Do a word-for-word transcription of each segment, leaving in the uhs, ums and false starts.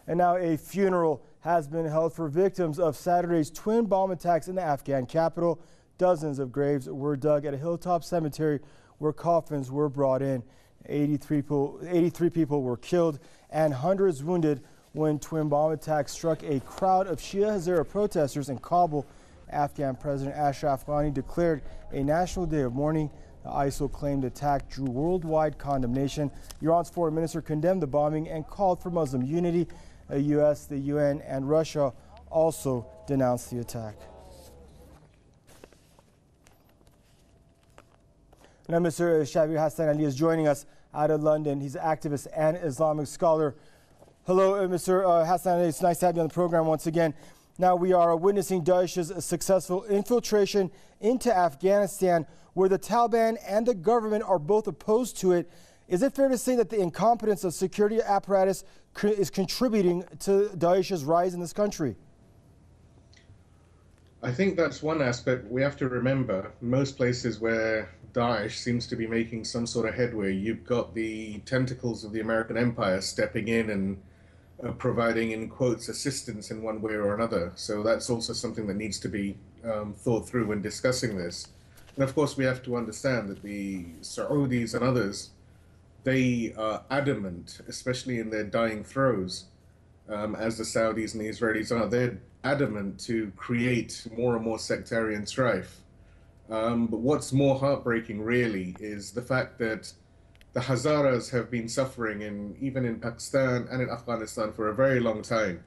And now a funeral has been held for victims of Saturday's twin bomb attacks in the Afghan capital. Dozens of graves were dug at a hilltop cemetery where coffins were brought in. eighty-three people, eighty-three people were killed and hundreds wounded when twin bomb attacks struck a crowd of Shia Hazara protesters in Kabul. Afghan President Ashraf Ghani declared a national day of mourning. The I S I L claimed attack drew worldwide condemnation. Iran's foreign minister condemned the bombing and called for Muslim unity. The U S, the U N, and Russia also denounced the attack. Now, Mister Shabir Hassan Ali is joining us out of London. He's an activist and Islamic scholar. Hello, uh, Mister Uh, Hassan Ali. It's nice to have you on the program once again. Now, we are witnessing Daesh's successful infiltration into Afghanistan, where the Taliban and the government are both opposed to it. Is it fair to say that the incompetence of security apparatus is contributing to Daesh's rise in this country? I think that's one aspect. We have to remember, most places where Daesh seems to be making some sort of headway, you've got the tentacles of the American empire stepping in and uh, providing, in quotes, assistance in one way or another. So that's also something that needs to be um, thought through when discussing this. And of course, we have to understand that the Saudis and others, they are adamant, especially in their dying throes, um, as the Saudis and the Israelis are, they're adamant to create more and more sectarian strife. Um, but what's more heartbreaking, really, is the fact that the Hazaras have been suffering, in, even in Pakistan and in Afghanistan, for a very long time,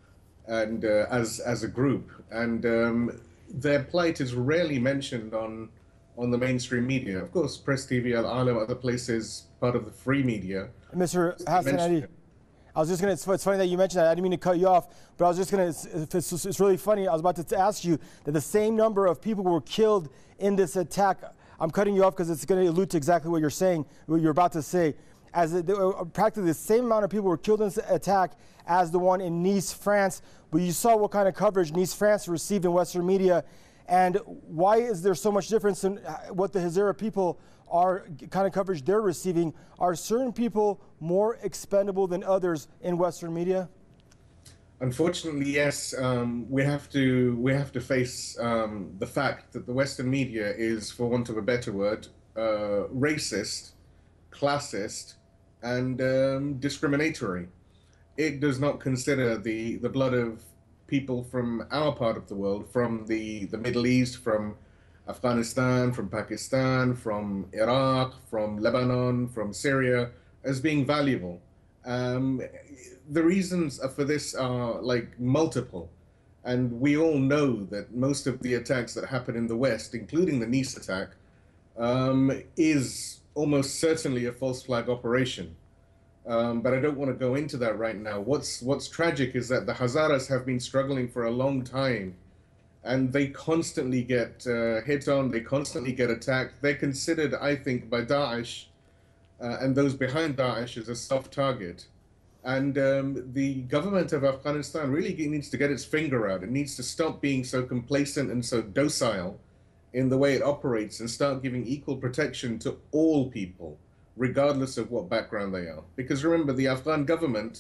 and uh, as as a group. And um, their plight is rarely mentioned on on the mainstream media. Of course, Press T V, Al Alam, other places, part of the free media. Mister Hassan Ali, I was just going to, it's funny that you mentioned that. I didn't mean to cut you off, but I was just going to, it's, it's really funny. I was about to ask you that the same number of people were killed in this attack. I'm cutting you off because it's going to allude to exactly what you're saying, what you're about to say. As it, practically the same amount of people were killed in this attack as the one in Nice, France. But you saw what kind of coverage Nice, France received in Western media. And why is there so much difference in what the Hazara people are, kind of coverage they're receiving? Are certain people more expendable than others in Western media? Unfortunately, yes. Um, we have to we have to face um, the fact that the Western media is, for want of a better word, uh, racist, classist, and um, discriminatory. It does not consider the the blood of people from our part of the world, from the, the Middle East, from Afghanistan, from Pakistan, from Iraq, from Lebanon, from Syria, as being valuable. Um, the reasons for this are like multiple. And we all know that most of the attacks that happen in the West, including the Nice attack, um, is almost certainly a false flag operation. Um, but I don't want to go into that right now. What's what's tragic is that the Hazaras have been struggling for a long time, and they constantly get uh, hit on, they constantly get attacked. They're considered, I think, by Daesh uh, and those behind Daesh as a soft target. And um, the government of Afghanistan really needs to get its finger out. It needs to stop being so complacent and so docile in the way it operates and start giving equal protection to all people, regardless of what background they are. Because remember, the Afghan government,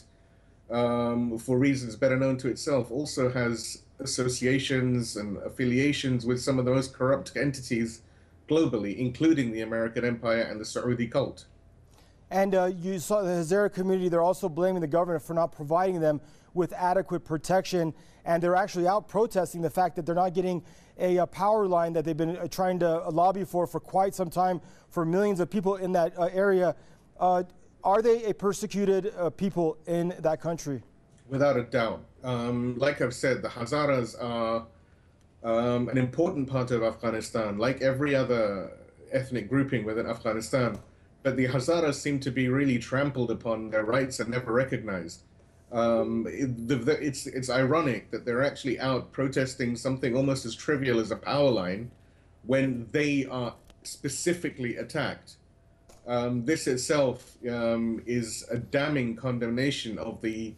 um, for reasons better known to itself, also has associations and affiliations with some of the most corrupt entities globally, including the American empire and the Saudi cult. And uh, you saw the Hazara community, they're also blaming the government for not providing them with adequate protection. And they're actually out protesting the fact that they're not getting a, a power line that they've been uh, trying to uh, lobby for for quite some time for millions of people in that uh, area. Uh, are they a persecuted uh, people in that country? Without a doubt. Um, like I've said, the Hazaras are um, an important part of Afghanistan, like every other ethnic grouping within Afghanistan. But the Hazaras seem to be really trampled upon, their rights are never recognized. Um, it, the, the, it's, it's ironic that they're actually out protesting something almost as trivial as a power line when they are specifically attacked. Um, this itself um, is a damning condemnation of the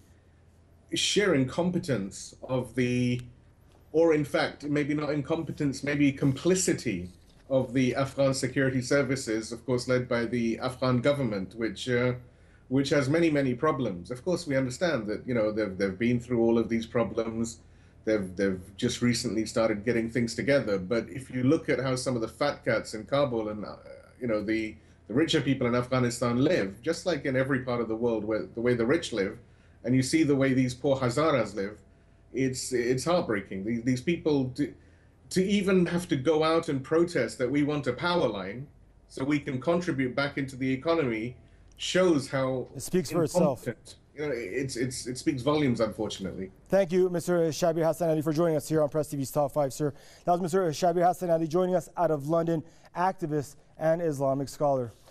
sheer incompetence of the, or in fact, maybe not incompetence, maybe complicity of the Afghan security services, of course, led by the Afghan government, which uh, which has many, many problems. Of course, we understand that, you know, they've, they've been through all of these problems. They've, they've just recently started getting things together. But if you look at how some of the fat cats in Kabul and, uh, you know, the, the richer people in Afghanistan live, just like in every part of the world, where the way the rich live, and you see the way these poor Hazaras live, it's, it's heartbreaking. These, these people, do, to even have to go out and protest that we want a power line so we can contribute back into the economy, shows how it speaks for itself. You know, it's, it's, it speaks volumes, unfortunately. Thank you, Mister Shabir Hassan Ali, for joining us here on Press T V's Top five, sir. That was Mister Shabir Hassan Ali joining us out of London, activist and Islamic scholar.